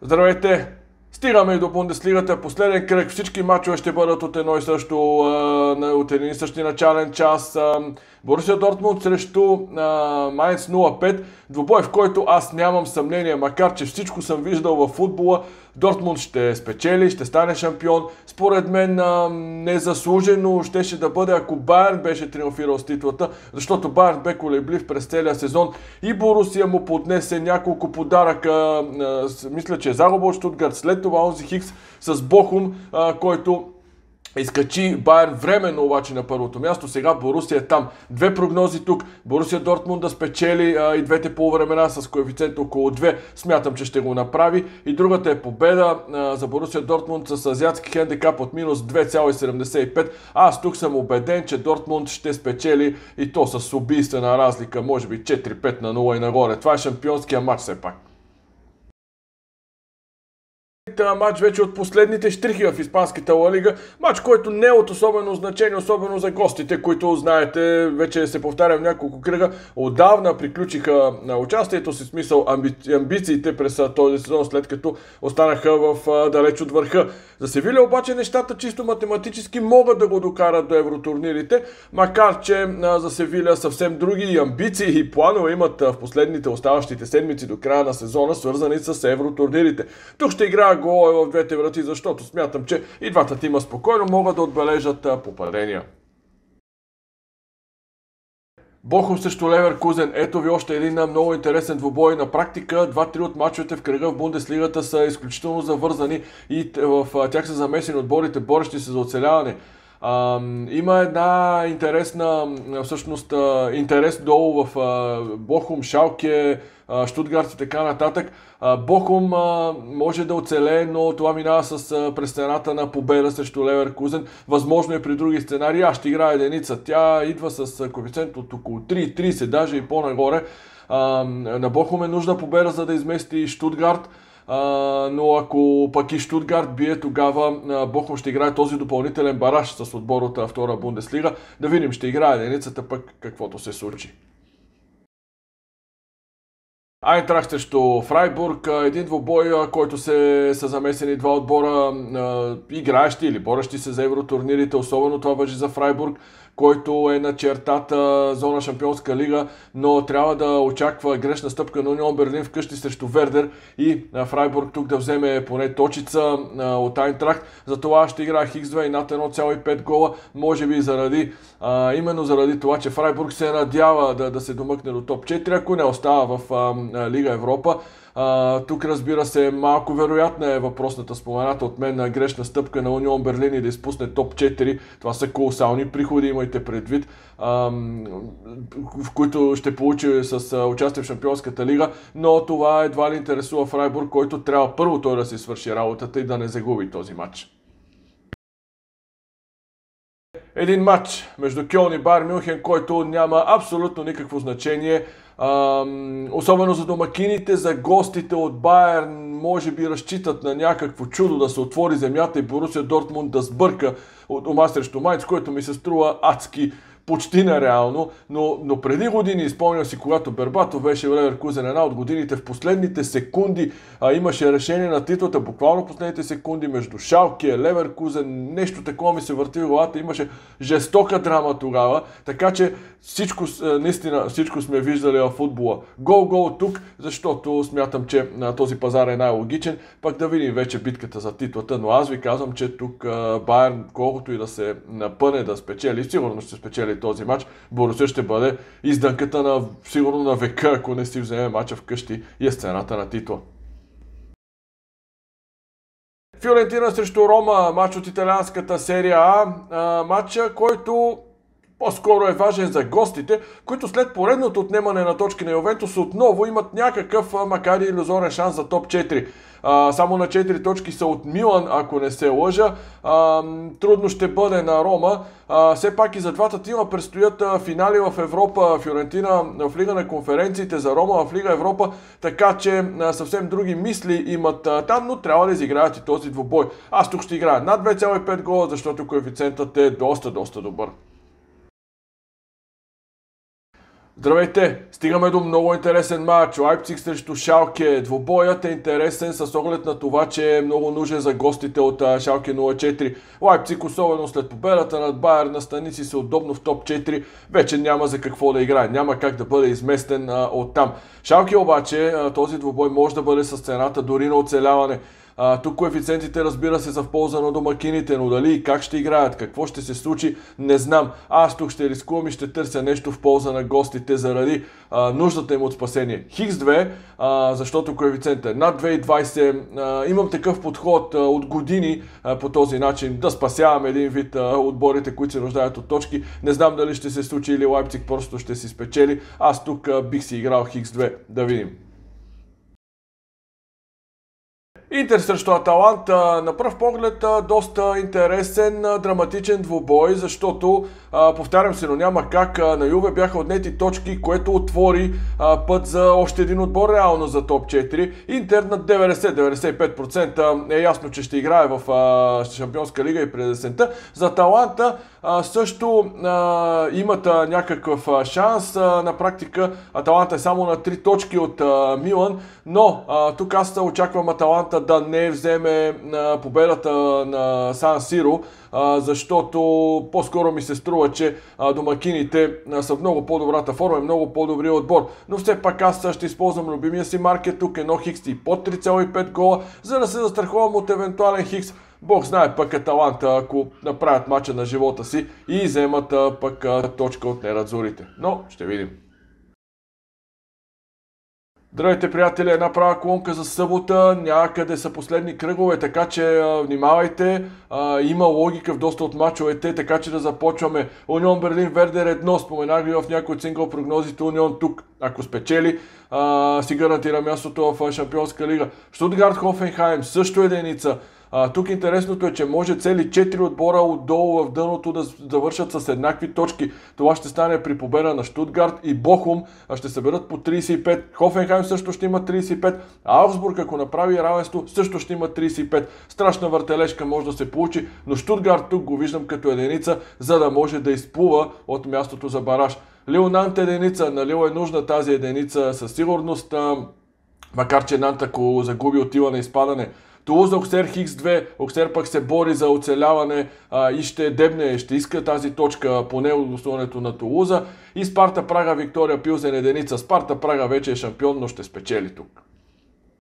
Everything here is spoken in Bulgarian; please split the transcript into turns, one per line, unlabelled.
Здравейте! Стигаме и до Бундеслигата. Последен кръг. Всички мачове ще бъдат от от един и същи начален час. Борусия Дортмунд срещу Майнц 05. Двубой, в който аз нямам съмнение, макар че всичко съм виждал във футбола. Дортмунд ще спечели, ще стане шампион. Според мен незаслужено щеше да бъде, ако Байерн беше триумфирал с титлата, защото Байерн бе колеблив през целия сезон и Борусия му поднесе няколко подаръка. Мисля, че е загуба от Штутгарт, след това онзи Хикс с Бохум, който изкачи Байерн временно обаче на първото място. Сега Борусия е там. Две прогнози тук. Борусия Дортмунд да спечели и двете полувремена с коефициент около 2. Смятам, че ще го направи. И другата е победа за Борусия Дортмунд с азиатски хендикап от минус 2,75. Аз тук съм убеден, че Дортмунд ще спечели и то с убийствена разлика. Може би 4-5 на 0 и нагоре. Това е шампионския матч все пак. Матч вече от последните щрихи в Испанската Ла Лига. Матч, който не е от особено значение, особено за гостите, които знаете, вече се повтарям няколко кръга, отдавна приключиха на участието си, смисъл амбициите през този сезон, след като останаха далеч от върха. За Севиля обаче нещата чисто математически могат да го докарат до евротурнирите, макар че за Севиля съвсем други амбиции и планове имат в последните оставащите седмици до края на сезона, свързани с евротурнирите. Тук ще играя голове в двете врати, защото смятам, че и двата тима спокойно могат да отбележат попадения. Бохум срещу Леверкузен. Ето ви още един много интересен двубой. На практика 2-3 от мачовете в кръга в Бундеслигата са изключително завързани и в тях са замесени отборите, борещи се за оцеляване. Има една интересна, всъщност, интерес долу в Бохум, Шалке, Штутгарт и така нататък. Бохум може да оцелее, но това минава през стената на победа срещу Леверкузен. Възможно е при други сценарии. Аз ще играя единица. Тя идва с коефициент от около 3,30, даже и по-нагоре. На Бохум е нужна победа, за да измести Штутгарт. Но ако пък и Штутгарт бие, тогава Бохум ще играе този допълнителен бараж с отбор от втора Бундеслига. Да видим, ще играе единицата, пък каквото се случи. Айнтрахт срещу Фрайбург, един двубой, който са замесени два отбора, играещи или борещи се за евротурнирите, особено това важи за Фрайбург, който е на чертата зона Шампионска лига, но трябва да очаква грешна стъпка на Унион Берлин вкъщи срещу Вердер и Фрайбург тук да вземе поне точица от Айнтрахт. Затова ще играе Хикс2 и над 1,5 гола, може би именно заради това, че Фрайбург се надява да се домъкне до топ 4, ако не остава в Лига Европа. Тук, разбира се, малко вероятна е въпросната спомената от мен на грешна стъпка на Унион Берлин и да изпусне топ 4. Това са колосални приходи, имайте предвид, в които ще получи с участие в Шампионската лига, но това едва ли интересува Фрайбург, който трябва първо той да си свърши работата и да не загуби този матч. Един матч между Кьолн и Байерн Мюнхен, който няма абсолютно никакво значение. Особено за домакините, за гостите от Байерн, може би разчитат на някакво чудо да се отвори земята и Борусия Дортмунд да сбърка от дома срещу Майнц, което ми се струва адски, почти нереално, но преди години, спомням си, когато Бербатов беше в Леверкузен, една от годините, в последните секунди имаше решение на титлата, буквално в последните секунди между Шалке, Леверкузен, нещо такова ми се върти в главата, имаше жестока драма тогава, така че наистина всичко сме виждали в футбола. Гол тук, защото смятам, че този пазар е най-логичен, пак да видим вече битката за титлата, но аз ви казвам, че тук Байерн, колкото и да се напъне да спечели, сигурно ще спечели този матч, Борусия ще бъде издънката сигурно на века, ако не си вземе матча вкъщи и е сцената на титла. Фиорентина срещу Рома, матч от италианската серия А, матча, който по-скоро е важен за гостите, които след поредното отнемане на точки на Ювентус отново имат някакъв, макар и илюзорен шанс за топ 4. Само на 4 точки са от Милан, ако не се лъжа. Трудно ще бъде на Рома. Все пак и за двата тима предстоят финали в Европа. Фиорентина в Лига на конференциите, за Рома в Лига Европа, така че съвсем други мисли имат там, но трябва да изиграят и този двубой. Аз тук ще играя над 2,5 гола, защото коефициентът е доста добър. Здравейте! Стигаме до много интересен матч. Лайпциг срещу Шалке. Двобоят е интересен с оглед на това, че е много нужен за гостите от Шалке 04. Лайпциг, особено след победата над Байер, настани си се удобно в топ 4. Вече няма за какво да играе. Няма как да бъде изместен оттам. Шалке обаче, този двобой може да бъде с цената дори на оцеляване. Тук коефициентите, разбира се, са в полза на домакините, но дали и как ще играят, какво ще се случи, не знам. Аз тук ще рискувам и ще търся нещо в полза на гостите заради нуждата им от спасение. Хикс 2, защото коефициентът е над 2,20. Имам такъв подход от години по този начин да спасявам един вид отборите, които се нуждаят от точки. Не знам дали ще се случи или Лайпциг просто ще си спечели. Аз тук бих си играл Хикс 2. Да видим. Интер срещу Аталанта, на пръв поглед доста интересен, драматичен двубой, защото, повтарям се, но няма как, на Юве бяха отнети точки, което отвори път за още един отбор реално за топ 4. Интер на 90-95% е ясно, че ще играе в Шампионска лига и през есента. За Аталанта също имат някакъв шанс. На практика Аталанта е само на 3 точки от Милан, но тук аз очаквам Аталанта да не вземе победата на Сан Сиро, защото по-скоро ми се струва, че домакините са в много по-добрата форма и много по-добрия отбор. Но все пак аз ще използвам любимия си маркет тук, едно хикс и под 3,5 гола, за да се застраховам от евентуален хикс. Бог знае пък Аталанта, ако направят мача на живота си и вземат пък точка от нерадзорите. Но ще видим. Здравейте, приятели, една права колонка за събота, някъде са последни кръгове, така че внимавайте, има логика в доста от мачовете, така че да започваме. Унион Берлин Вердер 1, споменах ви в някои от сингъл прогнозите, Унион тук, ако спечели, си гарантира мястото в Шампионска лига. Штутгарт Хофенхайм също единица. Тук интересното е, че може цели 4 отбора отдолу в дъното да завършат с еднакви точки. Това ще стане при победа на Штутгарт и Бохум ще съберат по 35. Хофенхайм също ще има 35. А Аугсбург, ако направи равенство, също ще има 35. Страшна въртележка може да се получи, но Штутгарт тук го виждам като единица, за да може да изплува от мястото за бараж. Лил Нант единица. На Лил е нужна тази единица със сигурност, макар че Нант, ако загуби, отива на изпадане. Тулуза Оксер Хикс 2, Оксер пък се бори за оцеляване и ще дебне, ще иска тази точка поне от гостуването на Тулуза. И Спарта Прага Виктория Пилзен единица. Спарта Прага вече е шампион, но ще спечели тук.